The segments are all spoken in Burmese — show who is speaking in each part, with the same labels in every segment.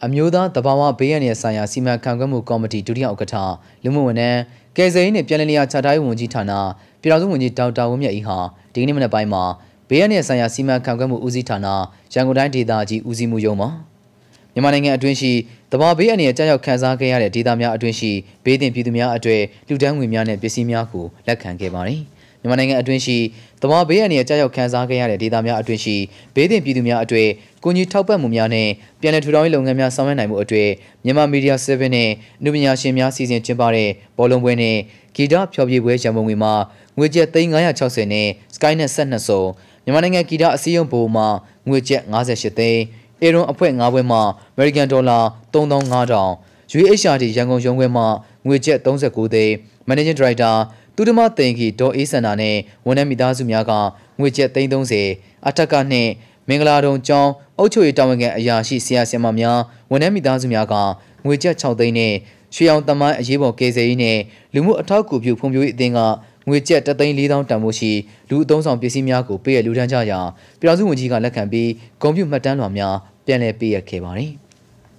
Speaker 1: အမျိုးသားတဘာဝဘေးရန်ရဲ့ဆိုင်ရာစီမံခန့်ခွဲမှုကော်မတီဒုတိယဥက္ကဋ္ဌလူမှုဝန်ထမ်းကယ်ဆယ်ရေးနဲ့ပြည်내နေရာချထားရေးဝန်ကြီးဌာနပြည်ထောင်စုဝန်ကြီးဒေါက်တာဝင်းမြတ်အေးဟာဒီကနေ့မနက်ပိုင်းမှာဘေးရန်ရဲ့ဆိုင်ရာစီမံခန့်ခွဲမှုဦးစီးဌာနရန်ကုန်တိုင်းဒေသကြီးဦးစီးမှုရုံးမှာမြန်မာနိုင်ငံအတွင်းရှိတဘာဘေးအန္တရာယ်ကြောက်ခန်းစားခဲ့ရတဲ့ဒေသများအတွင်းရှိဘေးသင့်ပြည်သူများအတွေ့လူတန်းငွေများနဲ့ပစ္စည်းများကိုလက်ခံခဲ့ပါတယ်။မြန်မာနိုင်ငံအတွင်းရှိတဘာဘေးအန္တရာယ်ကြောက်ခန်းစားခဲ့ရတဲ့ဒေသများအတွင်းရှိဘေးသင့်ပြည်သူများအတွေ့ကိုကြီးထောက်ပံ့မှုများနဲ့ပြည်내ထူထောင်ရေးလုပ်ငန်းများဆောင်ရွက်နိုင်မှုအတွေ့မြန်မာမီဒီယာ7နဲ့လူပညာရှင်များစီစဉ်ကျင်းပတဲ့ဘောလုံးပွဲနဲ့ဂီတဖျော်ဖြေပွဲရန်ပုံငွေမှာငွေကျပ်360နဲ့ Skynet 12စုံမြန်မာနိုင်ငံဂီတအစည်းအရုံးဘို့မှာငွေကျပ်58သိန်းအေရွန်အဖွဲ့9ဘွဲ့မှ American Dollar 3500 UHRD ရန်ကုန်ရုံးခွဲမှငွေကျပ်39သိန်း Managing Director တူတမသိန်းခီဒေါ်အေးစန္ဒာနဲ့ဝန်ထမ်းမိသားစုများကငွေကျပ်30အထက်ကနှင့်မင်္ဂလာတုံကျောင်းအုပ်ချုပ်ရေးတာဝန်ခံအရာရှိဆရာဆရာမများဝန်ထမ်းမိသားစုများကငွေကျပ်6သိန်းနဲ့ရွှေအောင်တမိုင်းအရေးပေါ်ကယ်ဆယ်ရေးနဲ့လူမှုအထောက်အကူပြုဖွံ့ဖြိုးရေးအသင်းကငွေကျပ်3,400,000တန်ဖိုးရှိလူအသုံးဆောင်ပစ္စည်းများကိုပေးရလူထမ်းကြရာပြည်ထောင်စုဝန်ကြီးကလက်ခံပြီးဂုဏ်ပြုမှတ်တမ်းလွှာများပြန်လည်ပေးအပ်ခဲ့ပါတယ်။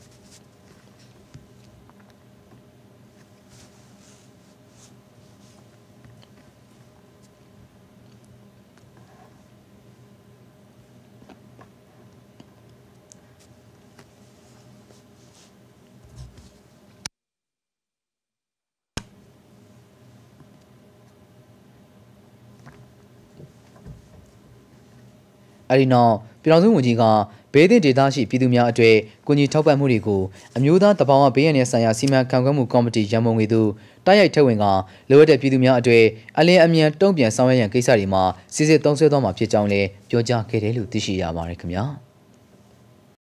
Speaker 1: အဲဒီနောက်ပြည်ထောင်စုဝန်ကြီးကဘေးသင့်ဒေသရှိပြည်သူများအတွေ့ကိုကြီးထောက်ပံ့မှုတွေကိုအမျိုးသားတဘာဝဘေးရန်ရဲ့ဆိုင်ရာစီမံခန့်ခွဲမှုကော်မတီရန်ပုံငွေသို့တိုက်ရိုက်ထည့်ဝင်ကလိုအပ်တဲ့ပြည်သူများအတွေ့အလင်းအမြန်တုံ့ပြန်ဆောင်ရွက်ရန်ကိစ္စတွေမှာစစ်စစ်သုံးစွဲသွားမှာဖြစ်ကြောင်းလည်းပြောကြားခဲ့တယ်လို့သိရှိရပါတယ်ခင်ဗျာ။